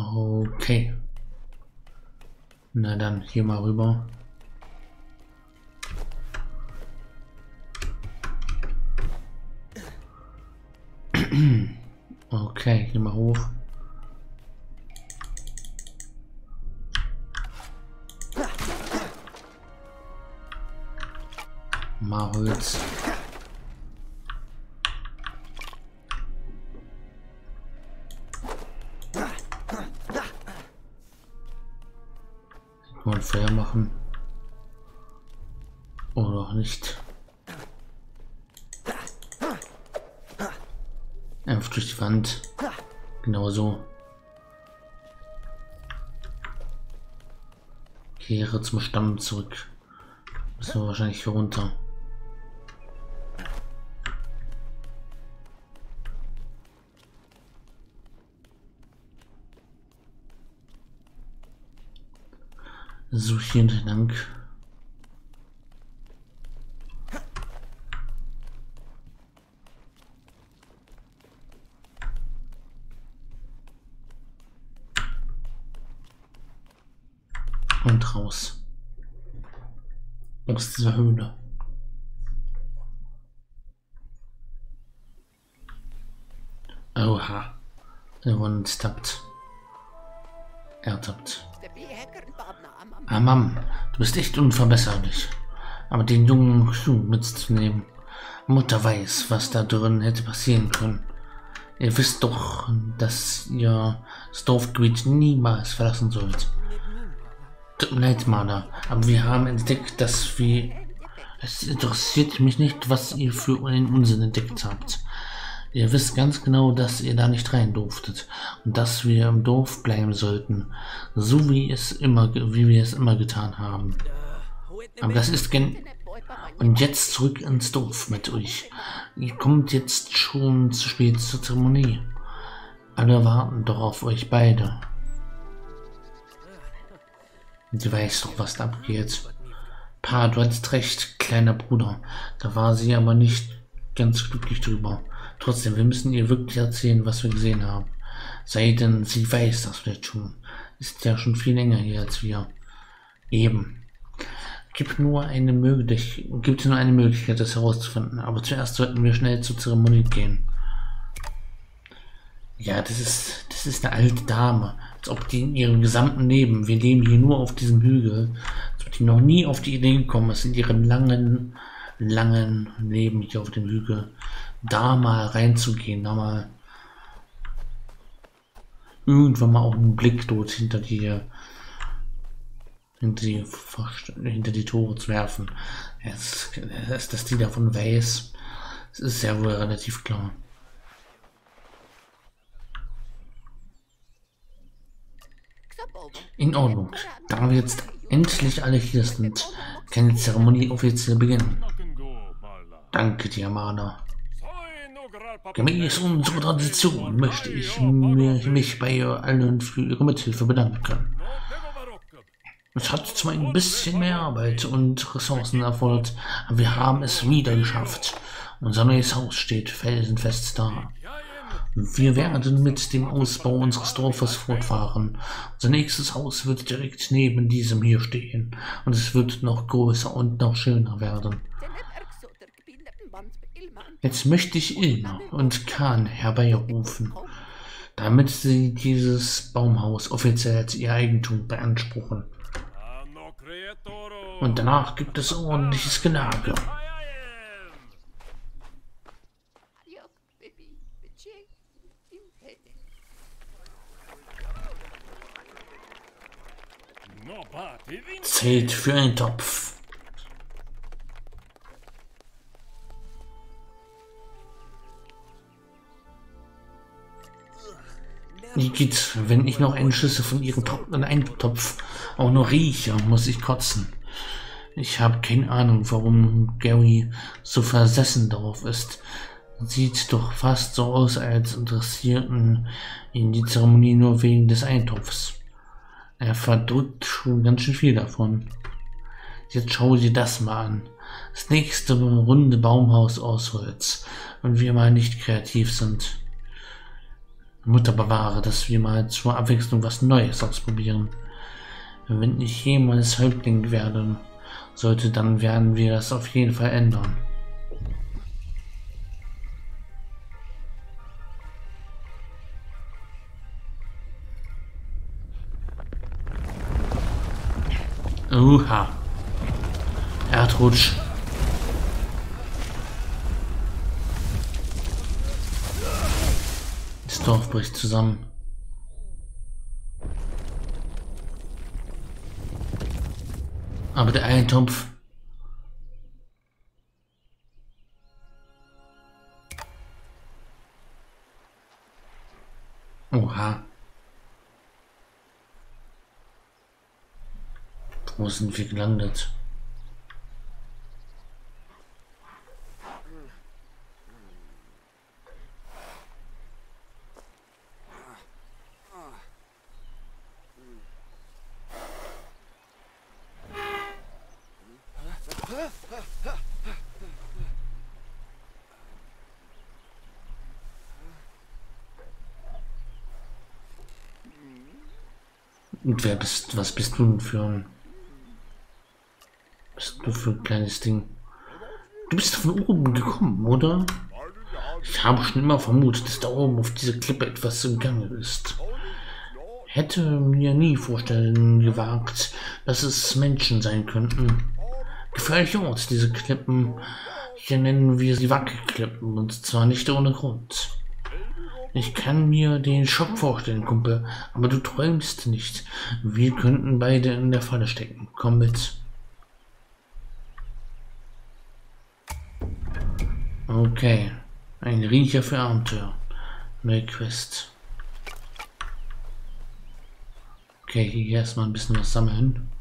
Okay. Na dann, hier mal rüber. Okay, hier mal hoch. Mal Holz. Kann man Feuer machen. Oder auch nicht. Einfach durch die Wand. Genau so. Kehre zum Stamm zurück. Müssen wir wahrscheinlich hier runter. So, hier entlang. Und raus. Aus dieser Höhle. Oha. Er wurde ertappt. Mam, du bist echt unverbesserlich. Aber den jungen Schuh mitzunehmen. Mutter weiß, was da drin hätte passieren können. Ihr wisst doch, dass ihr das Dorfgebiet niemals verlassen sollt. Tut mir leid, Mana, aber wir haben entdeckt, dass wir... Es interessiert mich nicht, was ihr für einen Unsinn entdeckt habt. Ihr wisst ganz genau, dass ihr da nicht rein durftet und dass wir im Dorf bleiben sollten, so wie wir es immer getan haben. Aber das ist und jetzt zurück ins Dorf mit euch. Ihr kommt jetzt schon zu spät zur Zeremonie. Alle warten doch auf euch beide. Sie weiß doch, was da abgeht. Pa, du hattest recht, kleiner Bruder. Da war sie aber nicht ganz glücklich drüber. Trotzdem, wir müssen ihr wirklich erzählen, was wir gesehen haben. Sei denn, sie weiß das vielleicht schon. Ist ja schon viel länger hier als wir. Eben. Gibt nur eine Möglichkeit, das herauszufinden. Aber zuerst sollten wir schnell zur Zeremonie gehen. Ja, das ist eine alte Dame. Als ob die in ihrem gesamten Leben, wir leben hier nur auf diesem Hügel, als ob die noch nie auf die Idee gekommen ist, in ihrem langen Leben hier auf dem Hügel, da mal reinzugehen, da mal irgendwann mal auch einen Blick dort hinter die Tore zu werfen. Dass die davon weiß, das ist ja wohl relativ klar. In Ordnung. Da wir jetzt endlich alle hier sind, kann die Zeremonie offiziell beginnen. Danke dir, Mana. Gemäß unserer Tradition möchte ich mich bei allen für ihre Mithilfe bedanken. Es hat zwar ein bisschen mehr Arbeit und Ressourcen erfordert, aber wir haben es wieder geschafft. Unser neues Haus steht felsenfest da. Wir werden mit dem Ausbau unseres Dorfes fortfahren. Unser nächstes Haus wird direkt neben diesem hier stehen und es wird noch größer und noch schöner werden. Jetzt möchte ich Ilma und Khan herbeirufen, damit sie dieses Baumhaus offiziell als ihr Eigentum beanspruchen. Und danach gibt es ordentliches Gelage. Zählt für einen Topf. Igitt, wenn ich noch einen Schüssel von ihrem trockenen Eintopf auch nur rieche, muss ich kotzen. Ich habe keine Ahnung, warum Gary so versessen darauf ist. Sieht doch fast so aus, als interessierten ihn die Zeremonie nur wegen des Eintopfs. Er verdrückt schon ganz schön viel davon. Jetzt schau dir das mal an. Das nächste runde Baumhaus aus Holz. Und wir mal nicht kreativ sind. Mutter bewahre, dass wir mal zur Abwechslung was Neues ausprobieren. Wenn ich jemals Häuptling werde sollte, dann werden wir das auf jeden Fall ändern. Oha. Erdrutsch. Das Dorf bricht zusammen. Aber der Eintopf. Oha. Wo sind wir gelandet? Und wer bist, was bist du denn für ein... Was bist du für ein kleines Ding? Du bist von oben gekommen, oder? Ich habe schon immer vermutet, dass da oben auf dieser Klippe etwas im Gange ist. Hätte mir nie vorstellen gewagt, dass es Menschen sein könnten. Gefährlicher Ort, diese Klippen. Hier nennen wir sie Wackelklippen, und zwar nicht ohne Grund. Ich kann mir den Schock vorstellen, Kumpel, aber du träumst nicht. Wir könnten beide in der Falle stecken. Komm mit. Okay. Ein Riecher für Abenteuer. Neue Quest. Okay, hier erstmal ein bisschen was sammeln.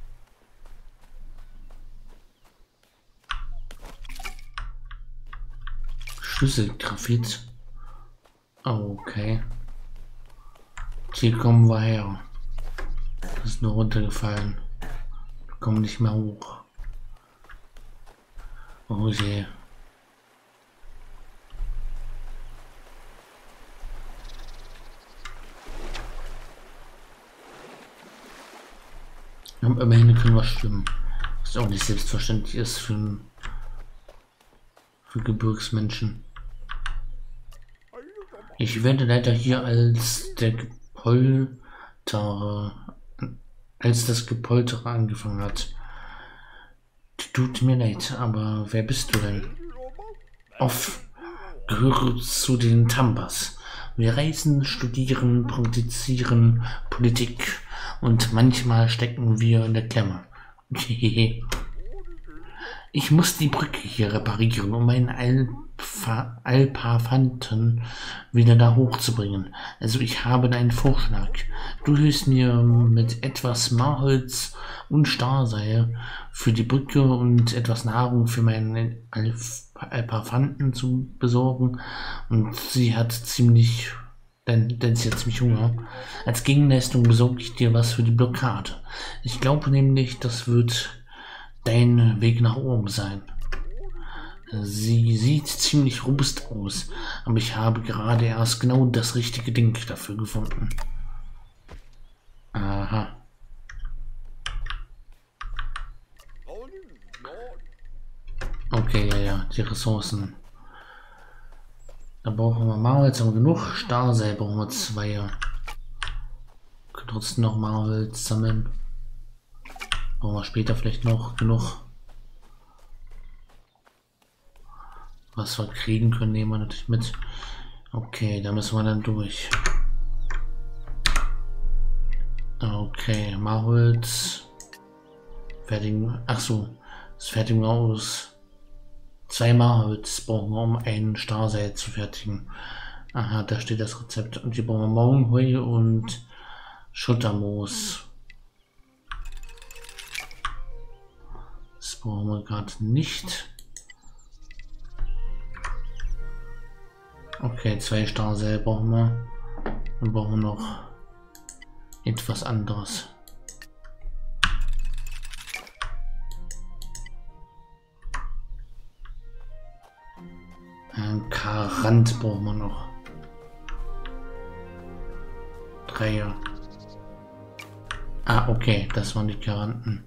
Schlüsselgraphit. Okay. Hier kommen wir her. Das ist nur runtergefallen. Wir kommen nicht mehr hoch. Oh je. Aber immerhin können wir schwimmen. Was auch nicht selbstverständlich ist für Gebirgsmenschen. Ich werde leider hier als das Gepoltere angefangen hat. Tut mir leid, aber wer bist du denn? Gehöre zu den Tambas. Wir reisen, studieren, praktizieren Politik und manchmal stecken wir in der Klemme. Ich muss die Brücke hier reparieren, um meinen Alpafanten wieder da hochzubringen. Also ich habe einen Vorschlag. Du hilfst mir mit etwas Mahlholz und Stahlseil für die Brücke und etwas Nahrung für meinen Alpafanten zu besorgen. Und sie hat ziemlich... Denn sie hat ziemlich Hunger. Als Gegenleistung besorge ich dir was für die Blockade. Ich glaube nämlich, das wird dein Weg nach oben sein. Sie sieht ziemlich robust aus, aber ich habe gerade erst genau das richtige Ding dafür gefunden. Aha. Okay, ja, die Ressourcen. Da brauchen wir Mahlholz, haben wir genug. Stahlseil brauchen wir 2. Wir können trotzdem noch Mahlholz sammeln. Brauchen wir später vielleicht noch genug. Was wir kriegen können, nehmen wir natürlich mit. Okay, da müssen wir dann durch. Okay, Mahlholz. Fertigen. Achso, das fertigen wir aus. 2 Mahlholz brauchen wir, um ein Stahlseil zu fertigen. Aha, da steht das Rezept. Und hier brauchen wir Morgenheu und Schuttermoos. Das brauchen wir gerade nicht. Okay, 2 Stahlseil brauchen wir. Dann brauchen wir noch etwas anderes. Ein Karant brauchen wir noch. Reihe. Ah, okay, das waren die Garanten.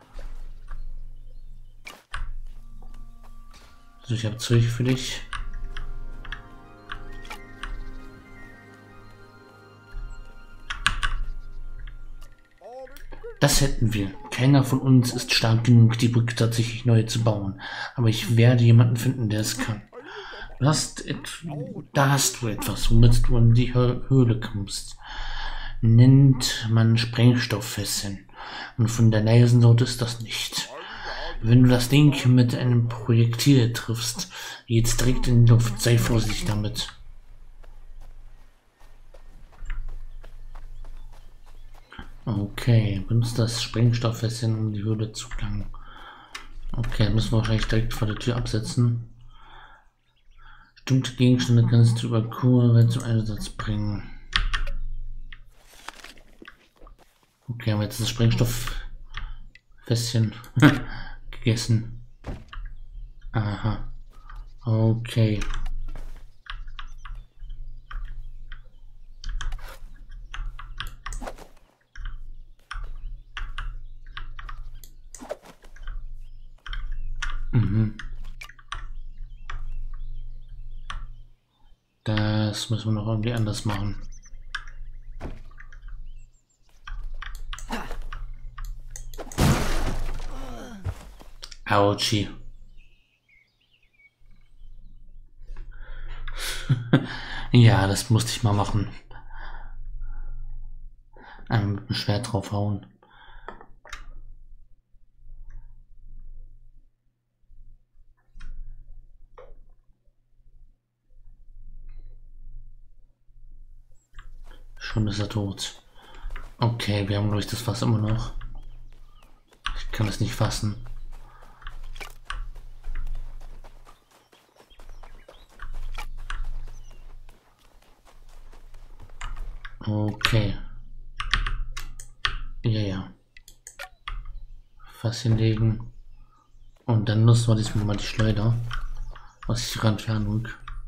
Also ich habe Zeug für dich. Das hätten wir. Keiner von uns ist stark genug, die Brücke tatsächlich neu zu bauen. Aber ich werde jemanden finden, der es kann. Da hast du etwas, womit du in die Höhle kommst. Nennt man Sprengstofffässchen. Und von der leisen Sorte ist das nicht. Wenn du das Ding mit einem Projektil triffst, geht's direkt in die Luft. Sei vorsichtig damit. Okay, benutzt das Sprengstofffässchen, um die Höhle zu gelangen. Okay, müssen wir wahrscheinlich direkt vor der Tür absetzen. Bestimmte Gegenstände kannst du über Kurve zum Einsatz bringen. Okay, haben wir jetzt das Sprengstofffässchen gegessen. Aha. Okay. Mhm. Das müssen wir noch irgendwie anders machen. Autschi. Ja, das musste ich mal machen. Mit dem Schwert draufhauen. Schon ist er tot. Okay, wir haben glaube ich das Fass immer noch. Ich kann es nicht fassen. Okay. Ja. Fass hinlegen. Und dann nutzen wir diesmal mal die Schleuder. Aus ihrer Entfernung.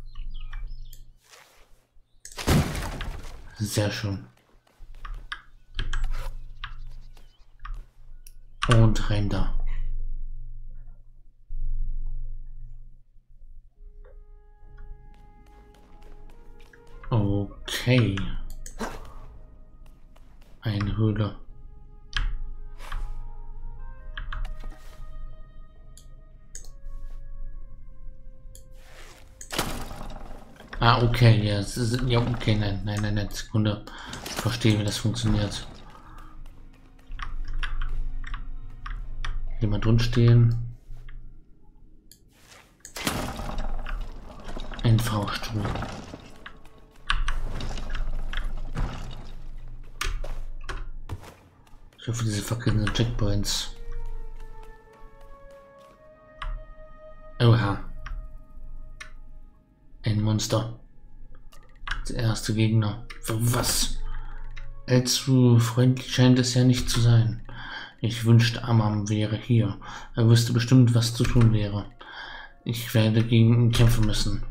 Sehr schön. Und rein da. Okay. Eine Höhle. Ah, okay, ja, ja, okay, nein, Sekunde. Ich verstehe, wie das funktioniert. Hier mal drin stehen. Ein V-Stuhl. Ich hoffe, diese verkehrten Checkpoints. Oha. Ein Monster. Der erste Gegner. Was? Allzu freundlich scheint es ja nicht zu sein. Ich wünschte, Amam wäre hier. Er wüsste bestimmt, was zu tun wäre. Ich werde gegen ihn kämpfen müssen.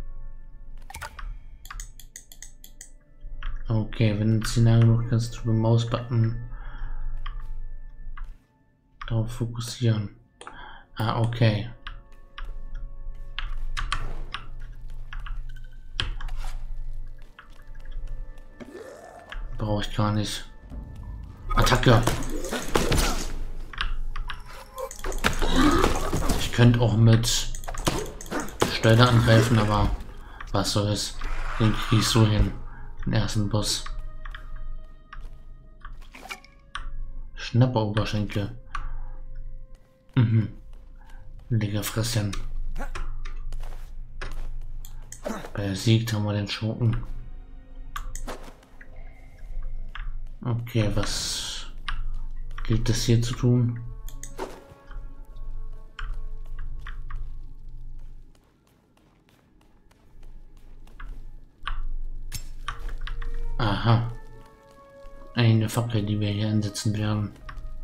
Okay, wenn du sie nah genug kannst du beim Mausbutton darauf fokussieren. Ah, okay. Brauche ich gar nicht. Attacke! Ich könnte auch mit Schleuder angreifen, aber was soll's. Den kriege ich so hin. Den ersten Boss. Schnapperoberschenkel. Lecker Fresschen. Besiegt haben wir den Schurken. Okay, was gilt das hier zu tun? Aha. Eine Fackel, die wir hier einsetzen werden.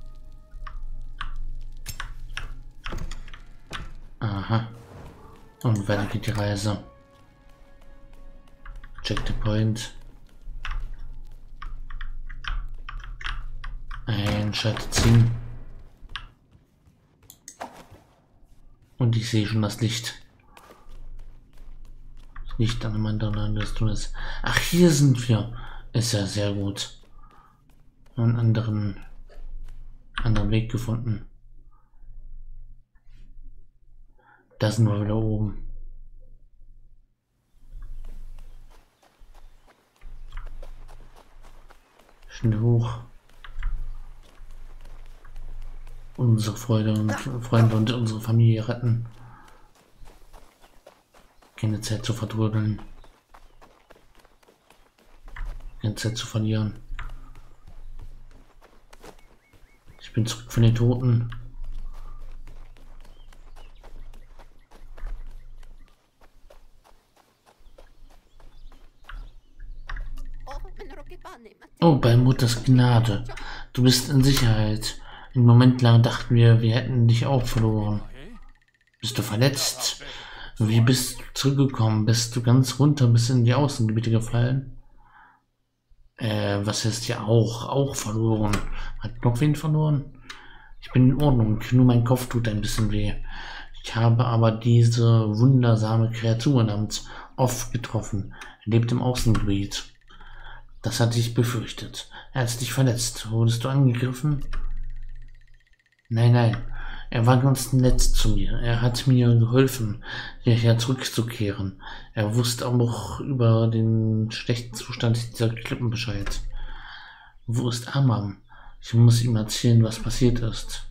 Aha. Und weiter geht die Reise. Check the point. Ein Schalter ziehen. Und ich sehe schon das Licht. Das Licht an einem anderen des Tunnels. Ach, hier sind wir. Ist ja sehr gut. Einen anderen Weg gefunden. Da sind wir wieder oben. Schnell hoch. Unsere Freunde und unsere Familie retten. Keine Zeit zu vertrödeln. Keine Zeit zu verlieren. Ich bin zurück von den Toten. Oh, bei Mutters Gnade. Du bist in Sicherheit. Einen Moment lang dachten wir, wir hätten dich auch verloren. Bist du verletzt? Wie bist du zurückgekommen? Bist du ganz runter bis in die Außengebiete gefallen? Was heißt ja auch verloren? Hat noch wen verloren? Ich bin in Ordnung, nur mein Kopf tut ein bisschen weh. Ich habe aber diese wundersame Kreatur namens Off getroffen. Er lebt im Außengebiet. Das hatte ich befürchtet. Er hat dich verletzt. Wurdest du angegriffen? Nein. Er war ganz nett zu mir. Er hat mir geholfen, hierher zurückzukehren. Er wusste auch über den schlechten Zustand dieser Klippen Bescheid. Wo ist Amam? Ich muss ihm erzählen, was passiert ist.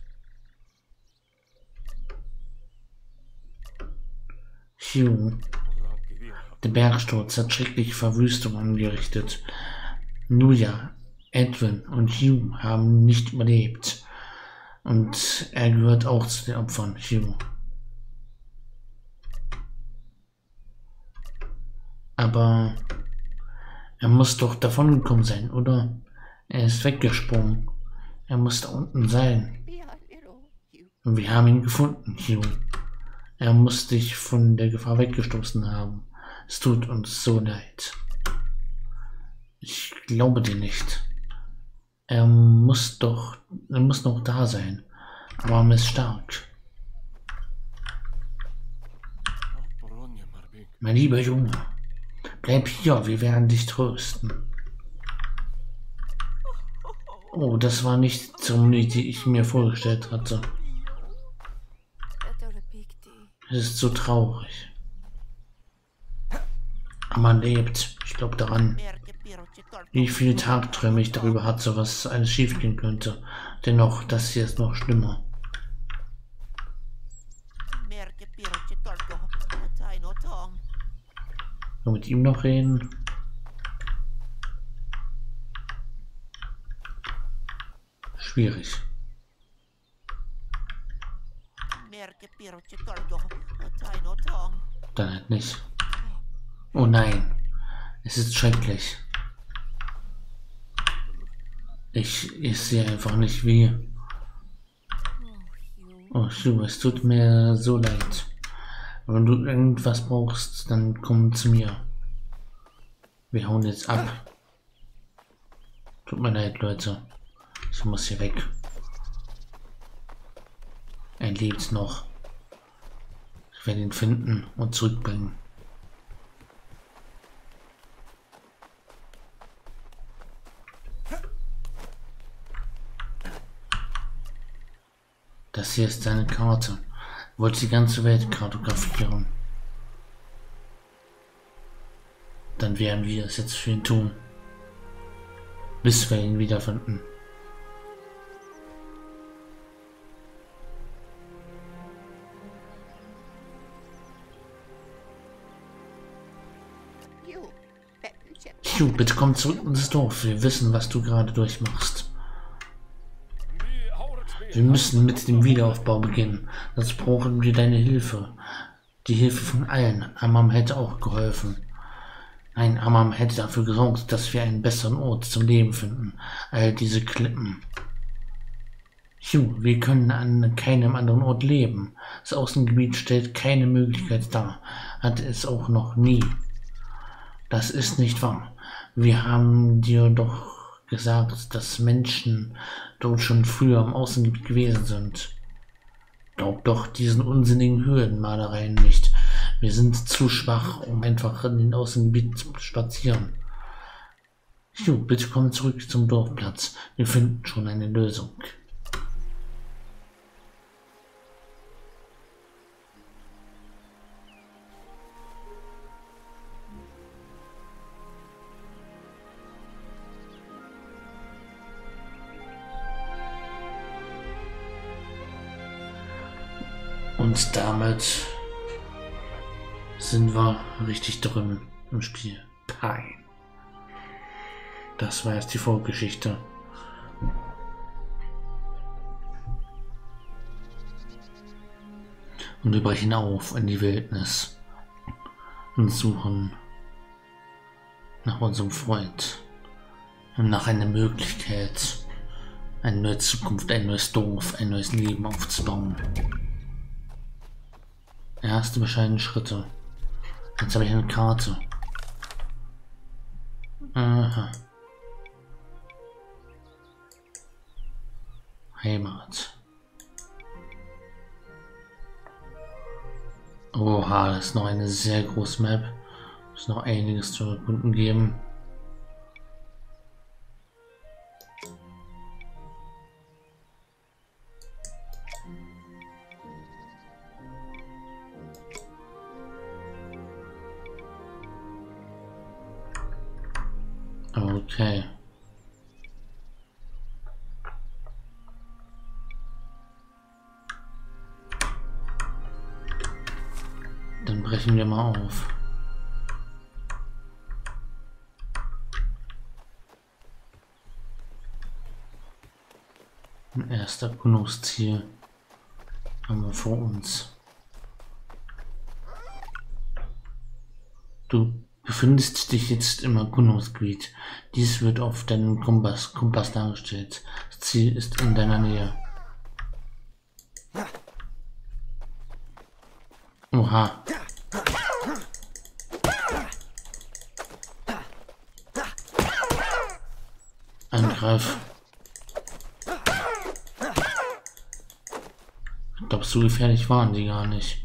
Hugh. Der Bergsturz hat schreckliche Verwüstung angerichtet. Nuja, Edwin und Hugh haben nicht überlebt. Und er gehört auch zu den Opfern, Hugh. Aber er muss doch davongekommen sein, oder? Er ist weggesprungen. Er muss da unten sein. Und wir haben ihn gefunden, Hugh. Er muss dich von der Gefahr weggestoßen haben. Es tut uns so leid. Ich glaube dir nicht. Er muss noch da sein. Aber er ist stark. Mein lieber Junge, bleib hier, wir werden dich trösten. Oh, das war nicht die Zeremonie, die ich mir vorgestellt hatte. Es ist so traurig. Aber man lebt. Ich glaube daran. Wie viele Tagträume ich darüber hatte, was alles schiefgehen könnte. Dennoch, das hier ist noch schlimmer. Und mit ihm noch reden. Schwierig. Dann halt nicht. Oh nein. Es ist schrecklich. Ich sehe einfach nicht wie. Oh, Hugh, es tut mir so leid. Wenn du irgendwas brauchst, dann komm zu mir. Wir hauen jetzt ab. Tut mir leid, Leute. Ich muss hier weg. Er lebt noch. Ich werde ihn finden und zurückbringen. Das hier ist seine Karte. Wollte die ganze Welt kartografieren. Dann werden wir es jetzt für ihn tun. Bis wir ihn wiederfinden. Hugh, bitte komm zurück ins Dorf. Wir wissen, was du gerade durchmachst. Wir müssen mit dem Wiederaufbau beginnen. Dazu brauchen wir deine Hilfe. Die Hilfe von allen. Amam hätte auch geholfen. Nein, Amam hätte dafür gesorgt, dass wir einen besseren Ort zum Leben finden. All diese Klippen. Hugh, wir können an keinem anderen Ort leben. Das Außengebiet stellt keine Möglichkeit dar. Hat es auch noch nie. Das ist nicht wahr. Wir haben dir doch gesagt, dass Menschen dort schon früher im Außengebiet gewesen sind. Glaub doch diesen unsinnigen Höhlenmalereien nicht. Wir sind zu schwach, um einfach in den Außengebiet zu spazieren. Jo, bitte komm zurück zum Dorfplatz. Wir finden schon eine Lösung. Und damit sind wir richtig drin im Spiel. Pine. Das war jetzt die Vorgeschichte. Und wir brechen auf in die Wildnis und suchen nach unserem Freund und nach einer Möglichkeit, eine neue Zukunft, ein neues Dorf, ein neues Leben aufzubauen. Erste bescheidene Schritte. Jetzt habe ich eine Karte. Aha. Heimat. Oha, das ist noch eine sehr große Map. Muss noch einiges zu erkunden geben. Okay. Dann brechen wir mal auf. Ein erster Erkundungsziel haben wir vor uns. Du befindest dich jetzt im Erkundungsgebiet. Dies wird auf deinem Kompass dargestellt. Das Ziel ist in deiner Nähe. Oha. Angreif. Ich glaube, so gefährlich waren die gar nicht.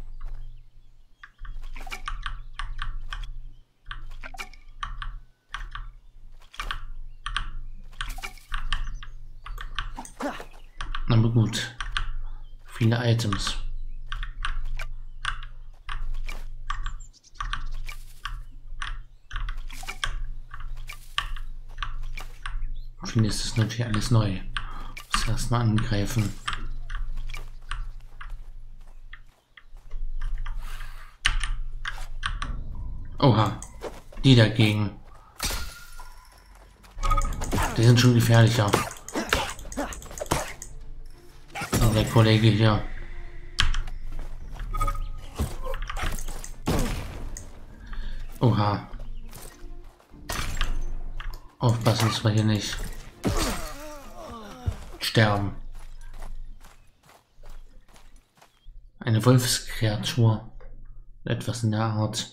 Aber gut. Viele Items. Ich finde, es ist natürlich alles neu. Muss erstmal angreifen. Oha. Die dagegen. Die sind schon gefährlicher. Der Kollege hier. Oha. Aufpassen, dass wir hier nicht sterben. Eine Wolfskreatur. Etwas in der Art.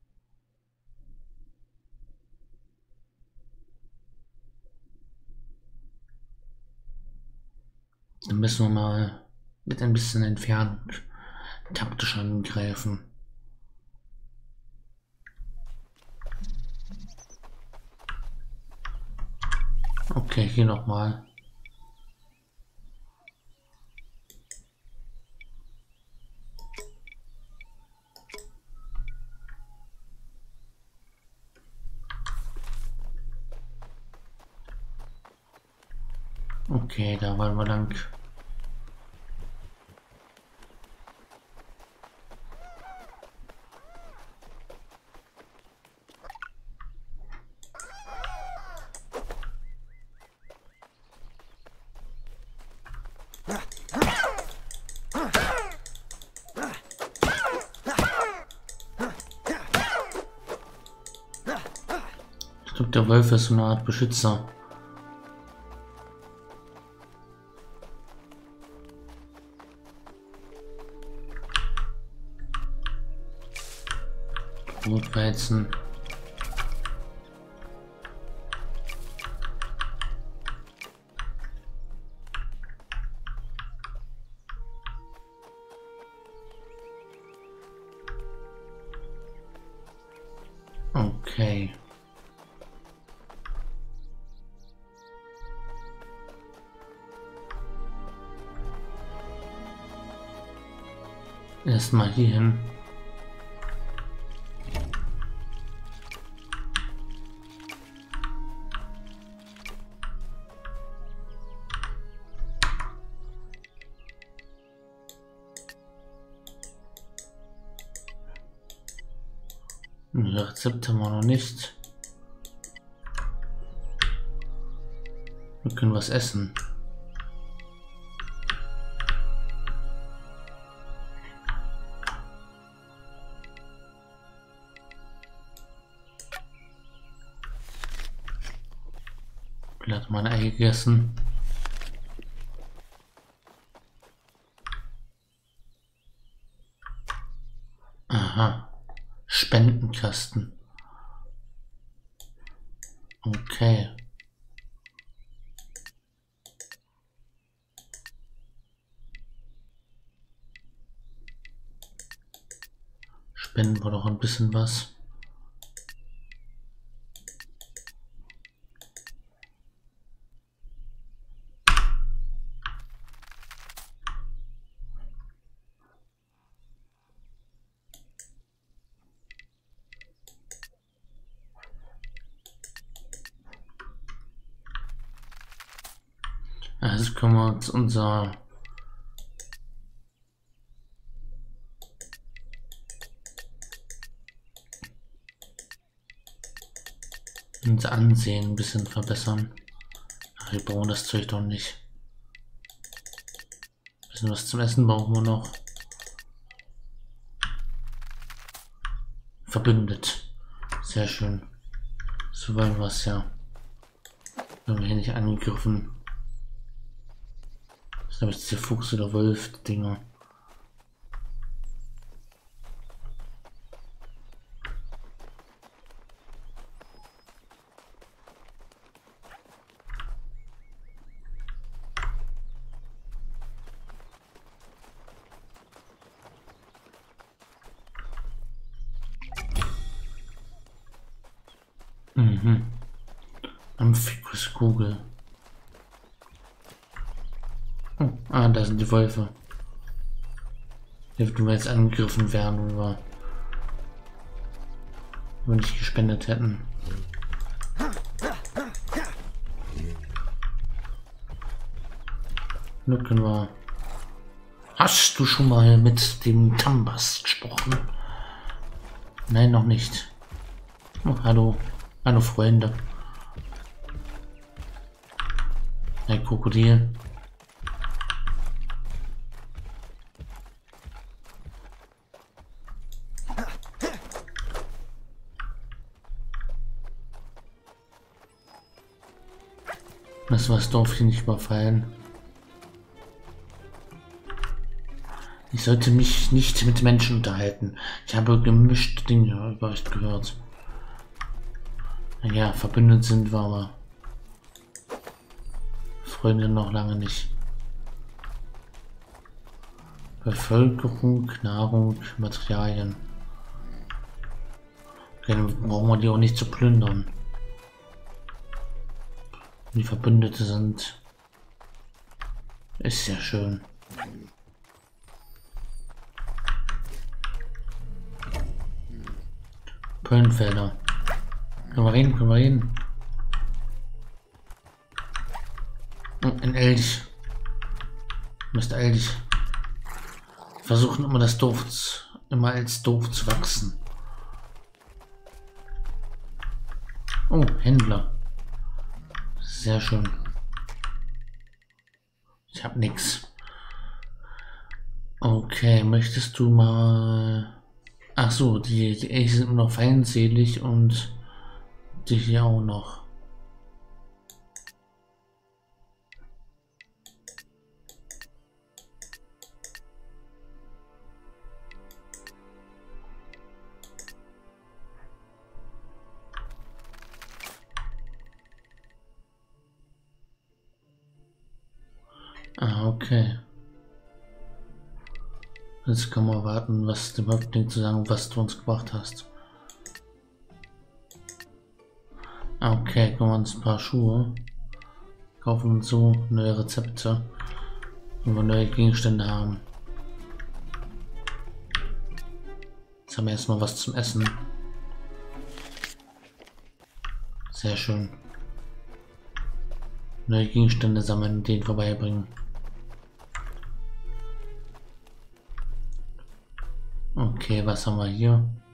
Dann müssen wir mal mit ein bisschen Entfernung taktisch angreifen. Okay, hier nochmal. Okay, da wollen wir lang. Ich glaube, der Wolf ist so eine Art Beschützer. Rotweizen. Okay. Erstmal hier hin. Rezept haben wir noch nicht. Wir können was essen. Ich habe mein Ei gegessen. Aha. Spendenkasten. Okay. Spenden wir doch ein bisschen was. Also können wir uns unser Ansehen ein bisschen verbessern. Ach, wir brauchen das Zeug doch nicht. Ein bisschen was zum Essen brauchen wir noch. Verbündet. Sehr schön. So wollen wir es ja. Wenn wir hier nicht angegriffen. Das ist jetzt der Fuchs oder Wolf, Dinger. Amphicuskugel. Oh, da sind die Wölfe. Die wir jetzt angegriffen werden, wenn wir nicht gespendet hätten. Nur können wir. Hast du schon mal mit dem Tambas gesprochen? Nein, noch nicht. Oh, hallo. Hallo, Freunde. Ein Krokodil. Das war das Dorf hier nicht überfallen. Ich sollte mich nicht mit Menschen unterhalten. Ich habe gemischte Dinge über euch gehört. Naja, verbündet sind wir, aber Freunde noch lange nicht. Bevölkerung, Nahrung, Materialien. Okay, dann brauchen wir die auch nicht zu plündern. Die Verbündete sind. Ist ja schön. Pöllenfelder. Können wir reden, können wir reden. Oh, ein Elch. Mr. Elch. Versuchen immer das Dorf, immer als Dorf zu wachsen. Oh, Händler. Sehr schön. Ich habe nichts. Okay, möchtest du mal... Ach so, die Elche sind nur noch feindselig und die hier auch noch. Ah, okay. Jetzt kann man warten, was dem Häuptling zu sagen, was du uns gebracht hast. Okay, kommen wir uns ein paar Schuhe. Kaufen uns so neue Rezepte. Wenn wir neue Gegenstände haben. Jetzt haben wir erstmal was zum Essen. Sehr schön. Neue Gegenstände sammeln und den vorbeibringen. Okay, was haben wir hier?